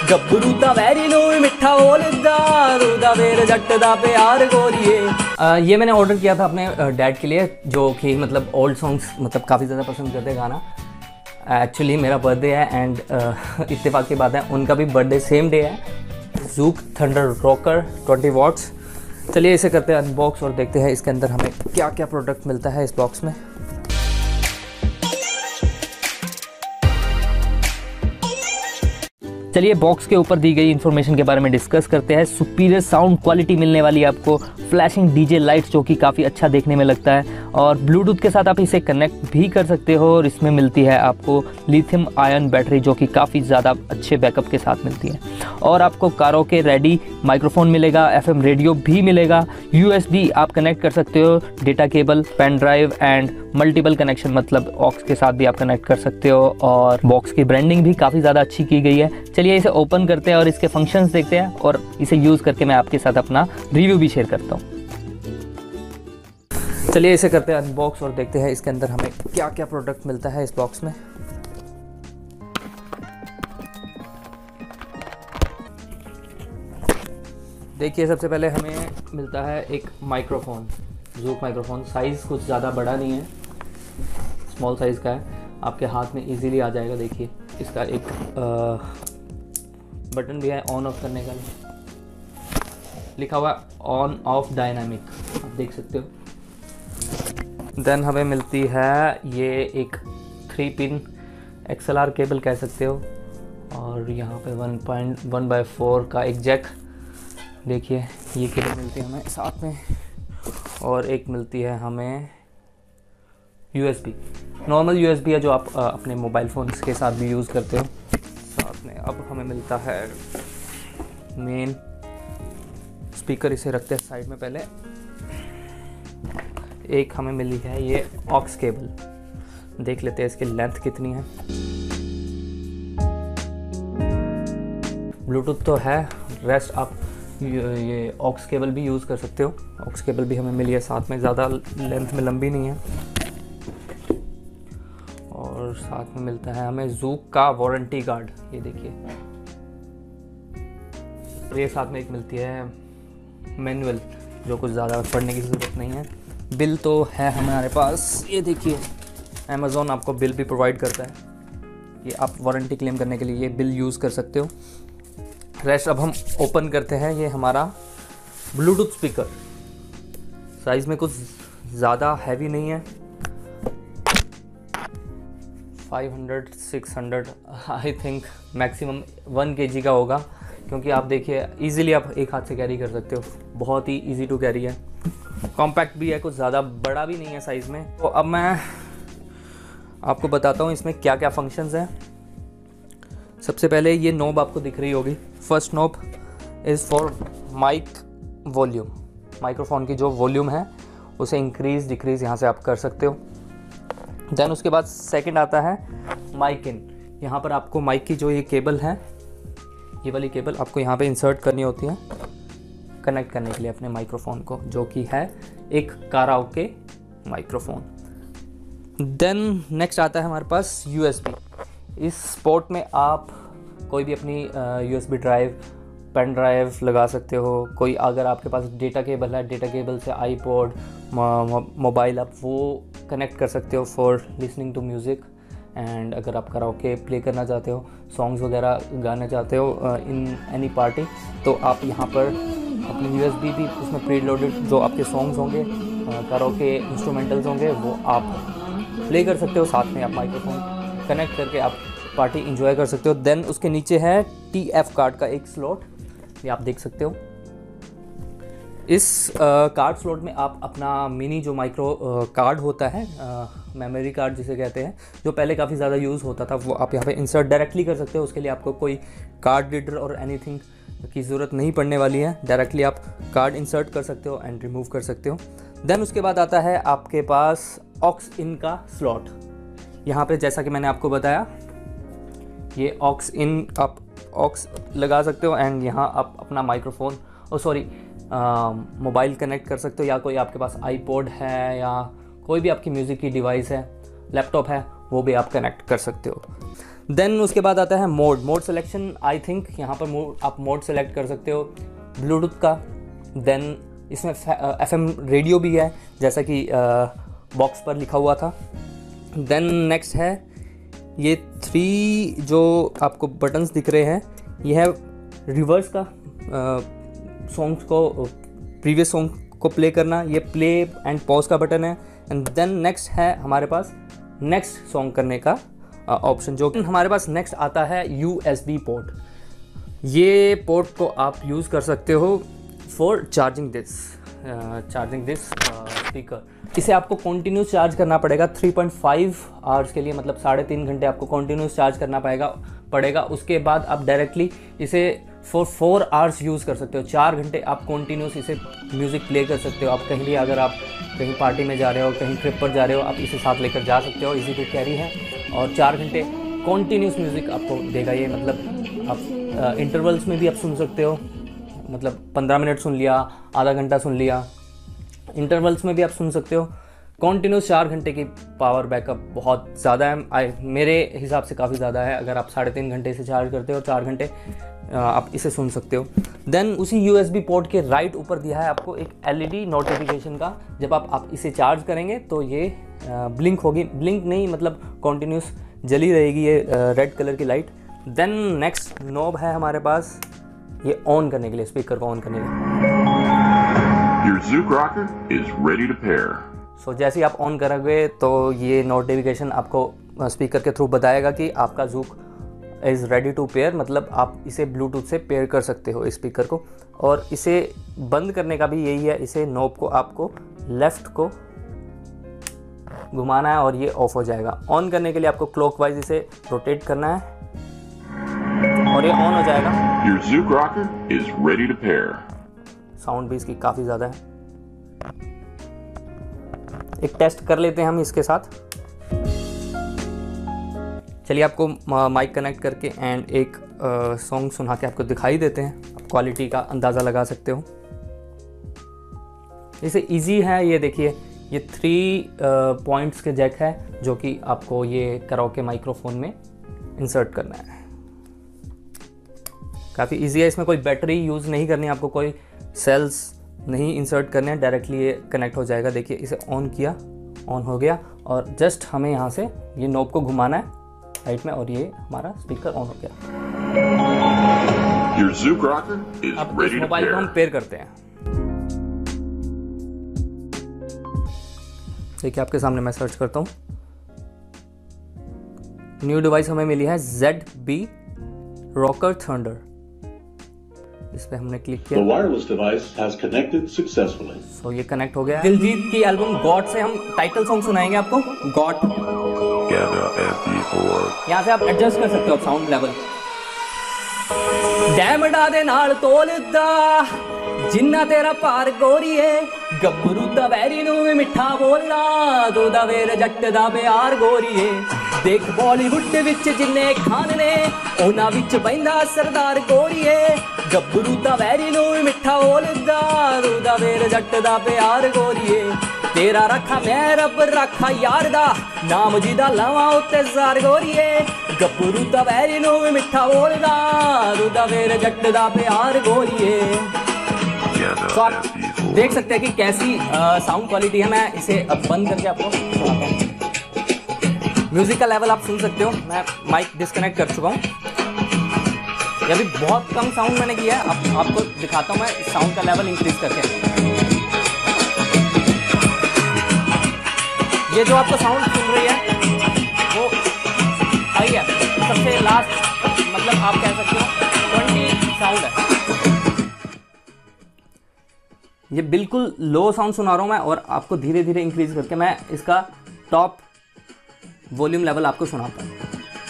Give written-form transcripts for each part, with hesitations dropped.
गब्बरू दा वैरी नू मिठा बोलदा तू दा मेरे जट दा प्यार गोरिए। ये मैंने ऑर्डर किया था अपने डैड के लिए, जो कि मतलब ओल्ड सॉन्ग्स मतलब काफ़ी ज़्यादा पसंद करते हैं गाना। एक्चुअली मेरा बर्थडे है एंड इत्तेफाक की बात है उनका भी बर्थडे सेम डे है। Zouk thunder rocker 20 watts. चलिए इसे करते हैं अनबॉक्स और देखते हैं इसके अंदर हमें क्या क्या प्रोडक्ट मिलता है इस बॉक्स में। चलिए बॉक्स के ऊपर दी गई इन्फॉर्मेशन के बारे में डिस्कस करते हैं। सुपीरियर साउंड क्वालिटी मिलने वाली है आपको, फ्लैशिंग डीजे लाइट्स जो कि काफ़ी अच्छा देखने में लगता है, और ब्लूटूथ के साथ आप इसे कनेक्ट भी कर सकते हो। और इसमें मिलती है आपको लिथियम आयन बैटरी जो कि काफ़ी ज़्यादा अच्छे बैकअप के साथ मिलती है। और आपको कारोके रेडी माइक्रोफोन मिलेगा, FM रेडियो भी मिलेगा, USB आप कनेक्ट कर सकते हो, data cable, pen drive and multiple connection मतलब ऑक्स के साथ भी आप कनेक्ट कर सकते हो। और बॉक्स की ब्रांडिंग भी काफ़ी ज़्यादा अच्छी की गई है। चलिए इसे ओपन करते हैं और इसके फंक्शंस देखते हैं, और इसे यूज़ करके मैं आपके साथ अपना रिव्यू भी शेयर करता हूँ। चलिए इसे करते हैं अनबॉक्स और देखते हैं इसके अंदर हमें क्या क्या प्रोडक्ट मिलता है इस बॉक्स में। देखिए सबसे पहले हमें मिलता है एक माइक्रोफोन, ज़ूक माइक्रोफोन। साइज़ कुछ ज़्यादा बड़ा नहीं है, स्मॉल साइज़ का है, आपके हाथ में इजीली आ जाएगा। देखिए इसका एक बटन भी है ऑन ऑफ करने का, लिखा हुआ ऑन ऑफ डायनामिक, आप देख सकते हो। देन हमें मिलती है ये एक 3 पिन XLR केबल कह सकते हो, और यहाँ पे 1.1/4 का एक जैक, देखिए ये केबल मिलती है हमें साथ में। और एक मिलती है हमें USB, नॉर्मल USB है जो आप अपने मोबाइल फ़ोन्स के साथ भी यूज़ करते हो साथ में। अब हमें मिलता है मेन स्पीकर, इसे रखते हैं साइड में पहले। एक हमें मिली है ये ऑक्स केबल, देख लेते हैं इसकी लेंथ कितनी है। ब्लूटूथ तो है, रेस्ट आप ये ऑक्स केबल भी यूज़ कर सकते हो। ऑक्स केबल भी हमें मिली है साथ में, ज़्यादा लेंथ में लंबी नहीं है। और साथ में मिलता है हमें ज़ूक का वारंटी कार्ड, ये देखिए। ये साथ में एक मिलती है मैनुअल, जो कुछ ज़्यादा पढ़ने की ज़रूरत नहीं है। बिल तो है हमारे पास, ये देखिए अमेज़ॉन आपको बिल भी प्रोवाइड करता है, ये आप वारंटी क्लेम करने के लिए ये बिल यूज़ कर सकते हो। रेस्ट अब हम ओपन करते हैं। ये हमारा ब्लूटूथ स्पीकर, साइज़ में कुछ ज़्यादा हैवी नहीं है, 500-600 आई थिंक मैक्सिमम 1 kg का होगा, क्योंकि आप देखिए इजीली आप एक हाथ से कैरी कर सकते हो, बहुत ही इजी टू कैरी है। कॉम्पैक्ट भी है, कुछ ज़्यादा बड़ा भी नहीं है साइज़ में। तो अब मैं आपको बताता हूँ इसमें क्या क्या फंक्शंस हैं। सबसे पहले ये नॉब आपको दिख रही होगी, first knob is for mic volume, microphone की जो वॉल्यूम है उसे इंक्रीज़ डिक्रीज़ यहाँ से आप कर सकते हो। देन उसके बाद सेकंड आता है माइक इन, यहाँ पर आपको माइक की जो ये केबल है, ये वाली केबल आपको यहाँ पे इंसर्ट करनी होती है कनेक्ट करने के लिए अपने माइक्रोफोन को, जो कि है एक काराओके माइक्रोफोन। देन नेक्स्ट आता है हमारे पास USB। इस पोर्ट में आप कोई भी अपनी USB ड्राइव, पेन ड्राइव लगा सकते हो। कोई अगर आपके पास डेटा केबल है, डेटा केबल से आईपॉड, मोबाइल आप वो कनेक्ट कर सकते हो for listening to music. And अगर आप कराओके प्ले करना चाहते हो, सॉन्ग्स वगैरह गाना चाहते हो इन एनी पार्टी, तो आप यहाँ पर अपनी USB भी उसमें प्री लोडेड जो आपके सॉन्ग्स होंगे, कराओके इंस्ट्रूमेंटल्स होंगे, वो आप प्ले कर सकते हो। साथ में आप माइक्रोफोन कनेक्ट करके आप पार्टी इंजॉय कर सकते हो। देन उसके नीचे है TF कार्ड का एक स्लॉट, ये आप देख सकते हो। इस कार्ड स्लॉट में आप अपना मिनी जो माइक्रो कार्ड होता है, मेमोरी कार्ड जिसे कहते हैं, जो पहले काफ़ी ज़्यादा यूज़ होता था, वो आप यहाँ पे इंसर्ट डायरेक्टली कर सकते हो। उसके लिए आपको कोई कार्ड रीडर और एनीथिंग की ज़रूरत नहीं पड़ने वाली है, डायरेक्टली आप कार्ड इंसर्ट कर सकते हो एंड रिमूव कर सकते हो। देन उसके बाद आता है आपके पास ऑक्स इन का स्लॉट। यहाँ पे जैसा कि मैंने आपको बताया, ये ऑक्स इन आप ऑक्स लगा सकते हो एंड यहाँ आप अपना माइक्रोफोन मोबाइल कनेक्ट कर सकते हो, या कोई आपके पास आईपॉड है या कोई भी आपकी म्यूज़िक की डिवाइस है, लैपटॉप है, वो भी आप कनेक्ट कर सकते हो। देन उसके बाद आता है मोड सिलेक्शन। आई थिंक यहाँ पर आप मोड सेलेक्ट कर सकते हो ब्लूटूथ का। देन इसमें FM रेडियो भी है जैसा कि बॉक्स पर लिखा हुआ था। देन नेक्स्ट है ये 3 जो आपको बटन्स दिख रहे हैं, ये है रिवर्स का, सॉन्ग्स को प्रीवियस सॉन्ग को प्ले करना, ये प्ले एंड पॉज का बटन है। एंड देन नेक्स्ट है हमारे पास नेक्स्ट सॉन्ग करने का ऑप्शन, जो कि हमारे पास नेक्स्ट आता है USB पोर्ट। ये पोर्ट को आप यूज़ कर सकते हो फॉर चार्जिंग दिस स्पीकर। इसे आपको कंटिन्यूस चार्ज करना पड़ेगा 3.5 आवर्स के लिए, मतलब 3.5 घंटे आपको कंटिन्यूस चार्ज करना पड़ेगा। उसके बाद आप डायरेक्टली इसे फॉर 4 आवर्स यूज़ कर सकते हो। 4 घंटे आप कंटिन्यूस इसे म्यूज़िक प्ले कर सकते हो। आप कहीं भी, अगर आप कहीं पार्टी में जा रहे हो, कहीं ट्रिप पर जा रहे हो, आप इसे साथ लेकर जा सकते हो। इजी टू कैरी है और 4 घंटे कंटिन्यूस म्यूज़िक आपको देगा ये। मतलब आप इंटरवल्स में भी आप सुन सकते हो, मतलब 15 मिनट सुन लिया, आधा घंटा सुन लिया, इंटरवल्स में भी आप सुन सकते हो। कॉन्टिन्यूस 4 घंटे की पावर बैकअप बहुत ज़्यादा है, मेरे हिसाब से काफ़ी ज़्यादा है। अगर आप 3.5 घंटे से चार्ज करते हो, 4 घंटे आप इसे सुन सकते हो। देन उसी USB पोर्ट के राइट ऊपर दिया है आपको एक LED नोटिफिकेशन का। जब आप इसे चार्ज करेंगे तो ये ब्लिंक होगी, ब्लिंक नहीं मतलब कॉन्टिन्यूस जली रहेगी ये रेड कलर की लाइट। देन नेक्स्ट नॉब है हमारे पास ये ऑन करने के लिए, स्पीकर को ऑन करने के लिए। Your Zouk rocker is ready to pair. सो जैसे ही आप ऑन करोगे तो ये नोटिफिकेशन आपको स्पीकर के थ्रू बताएगा कि आपका Zouk is ready to pair, मतलब आप इसे ब्लूटूथ से पेयर कर सकते हो इस स्पीकर को। और इसे बंद करने का भी यही है, इसे नॉब को आपको लेफ़्ट को घुमाना है और ये ऑफ हो जाएगा। ऑन करने के लिए आपको क्लॉकवाइज इसे रोटेट करना है और ये ऑन हो जाएगा। Your Zouk rocker is ready to pair. Sound भी इसकी काफ़ी ज़्यादा है। एक टेस्ट कर लेते हैं हम इसके साथ। चलिए आपको माइक कनेक्ट करके एंड एक सॉन्ग सुना के आपको दिखाई देते हैं, आप क्वालिटी का अंदाज़ा लगा सकते हो। इसे इजी है, ये देखिए ये 3 पॉइंट्स के जैक है जो कि आपको ये कराओके माइक्रोफोन में इंसर्ट करना है। काफ़ी इजी है, इसमें कोई बैटरी यूज़ नहीं करनी, आपको कोई सेल्स नहीं इंसर्ट करने हैं, डायरेक्टली ये कनेक्ट हो जाएगा। देखिए इसे ऑन किया, ऑन हो गया और जस्ट हमें यहाँ से ये नॉब को घुमाना है राइट में और ये हमारा स्पीकर ऑन हो गया। Your Zouk rocker is अब ready इस to मोबाइल को हम pair. पेयर करते हैं। देखिए आपके सामने मैं सर्च करता हूँ, न्यू डिवाइस हमें मिली है ZB Rocker Thunder। इस पे हमने क्लिक The किया, wireless device has connected successfully. So ये कनेक्ट हो गया। दिलजीत की एल्बम गॉड से हम टाइटल सॉन्ग सुनाएंगे आपको, गॉड। Gather MP4. यहाँ से आप एडजस्ट कर सकते हो साउंड लेवल। डैमडा दे नाल तोलदा जिन्ना तेरा पार गोरीए, गब्बरू दा वैरी नूं भी मिठा बोलना, दो दा वेर जट दा प्यार गोरीए। देख बॉलीवुड विच जिन्ने खान ने उन्हां विच बहिंदा सरदार गोरीए, गब्बरू दा वैरी नूं भी मिठा बोलदा, दो दा वेर जट दा प्यार गोरीए। तेरा रखा मैं रब रखा यार दा, नाम जिदा लावां उत्ते जार गोरीए, गब्बरू दा वैरी नूं भी मिठा बोलदा, दो दा वेर जट दा प्यार गोरीए। तो आप देख सकते हैं कि कैसी साउंड क्वालिटी है। मैं इसे अब बंद करके आपको सुनाता हूँ। म्यूजिक का लेवल आप सुन सकते हो, मैं माइक डिस्कनेक्ट कर चुका हूँ। ये अभी बहुत कम साउंड मैंने किया है, अब आपको दिखाता हूँ मैं साउंड का लेवल इंक्रीज करके। ये जो आपको साउंड सुन रही है वो हाई है, सबसे लास्ट मतलब आप कह सकते हो 20 साउंड है। ये बिल्कुल लो साउंड सुना रहा हूँ मैं और आपको धीरे धीरे इंक्रीज करके मैं इसका टॉप वॉल्यूम लेवल आपको सुनाता हूँ।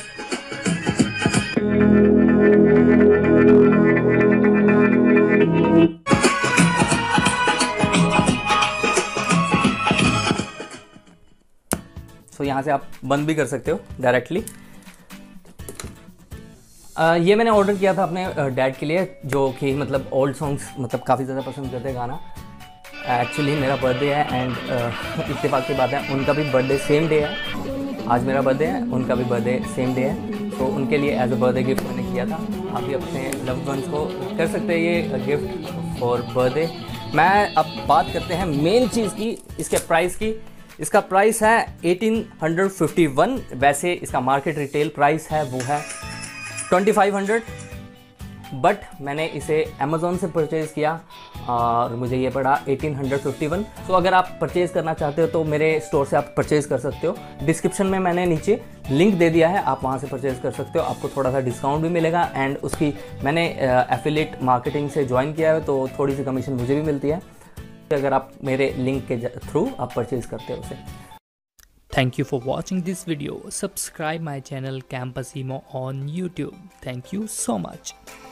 सो यहाँ से आप बंद भी कर सकते हो डायरेक्टली। ये मैंने ऑर्डर किया था अपने डैड के लिए, जो कि मतलब ओल्ड सॉन्ग्स मतलब काफ़ी ज़्यादा पसंद करते हैं गाना। एक्चुअली मेरा बर्थडे है एंड इत्तेफाक की बात है उनका भी बर्थडे सेम डे है। आज मेरा बर्थडे है, उनका भी बर्थडे सेम डे है। तो उनके लिए एज अ बर्थडे गिफ्ट मैंने किया था। आप भी अपने लव्ड वंस को कर सकते हैं ये गिफ्ट फॉर बर्थडे। मैं अब बात करते हैं मेन चीज़ की, इसके प्राइस की। इसका प्राइस है 1851। वैसे इसका मार्केट रिटेल प्राइस है वो है 2500, बट मैंने इसे अमेज़ॉन से परचेज़ किया और मुझे ये पड़ा 1851। तो अगर आप परचेज़ करना चाहते हो तो मेरे स्टोर से आप परचेज़ कर सकते हो। डिस्क्रिप्शन में मैंने नीचे लिंक दे दिया है, आप वहाँ से परचेज़ कर सकते हो। आपको थोड़ा सा डिस्काउंट भी मिलेगा एंड उसकी मैंने एफिलिएट मार्केटिंग से ज्वाइन किया है तो थोड़ी सी कमीशन मुझे भी मिलती है अगर आप मेरे लिंक के थ्रू आप परचेज़ करते हो उसे। Thank you for watching this video. Subscribe my channel Campus Emo on YouTube. Thank you so much.